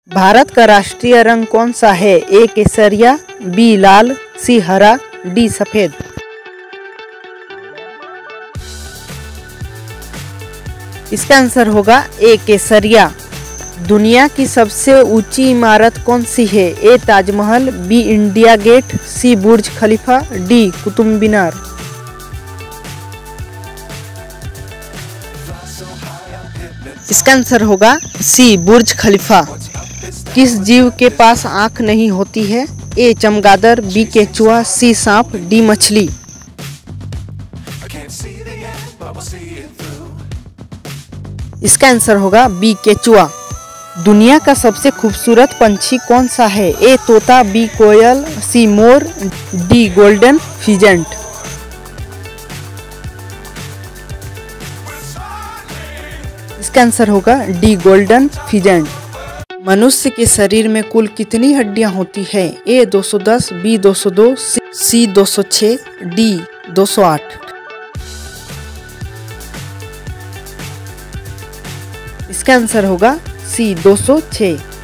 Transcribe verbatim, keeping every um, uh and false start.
भारत का राष्ट्रीय रंग कौन सा है? ए केसरिया, बी लाल, सी हरा, डी सफेद। इसका आंसर होगा ए केसरिया। दुनिया की सबसे ऊंची इमारत कौन सी है? A Taj Mahal, B India Gate, C Burj Khalifa, D Qutub Minar. इसका आंसर होगा सी बुर्ज खलीफा। किस जीव के पास आंख नहीं होती है? ए चमगादड़, बी केचुआ, सी सांप, डी मछली। इसका आंसर होगा बी केचुआ। दुनिया का सबसे खूबसूरत पंछी कौन सा है? ए तोता, बी कोयल, सी मोर, डी गोल्डन फिजेंट। इसका आंसर होगा डी गोल्डन फिजेंट। मनुष्य के शरीर में कुल कितनी हड्डियां होती है? ए दो सौ दस, बी दो सौ दो, सी दो सौ छह, डी दो सौ आठ। इसका आंसर होगा सी दो सौ छह।